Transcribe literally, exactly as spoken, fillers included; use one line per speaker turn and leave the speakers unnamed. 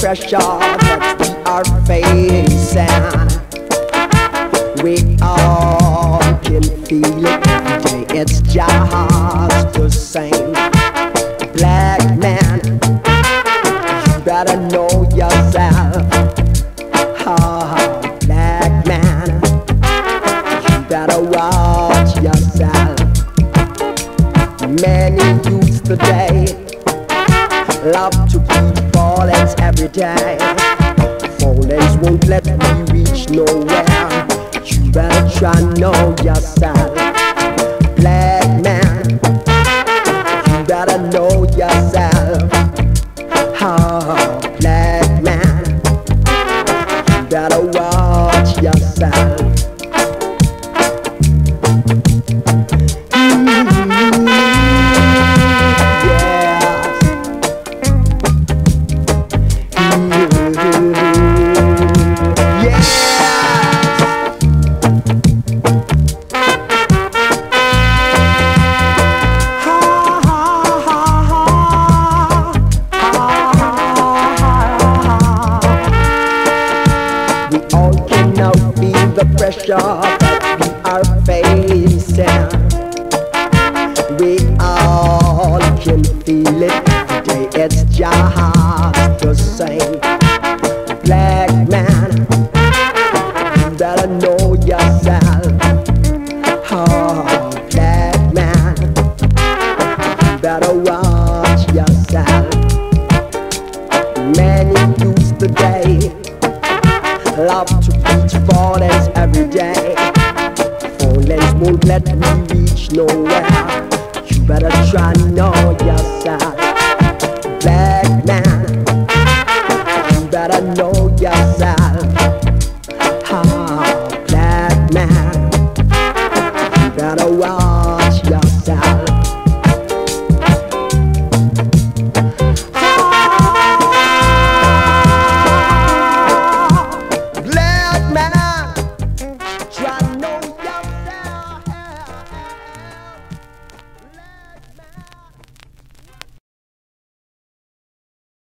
pressure that we are facing. We all can feel it every day, it's just the same. Black man, you better know yourself. Oh, black man, you better watch yourself. Many youths today love to keep fallings every day. Fallings won't let me reach nowhere. You better try to know yourself. Black man, you better know yourself. Oh, black man, you better watch yourself. The pressure that we are facing, we all can feel it every day, it's just the same. Black man, you better know yourself. Oh, black man, you better watch yourself. Many youths today love to preach fallings every day. Fallings won't let me reach nowhere. You better try to know yourself. Black man, you better know yourself. Ah, black man, you better watch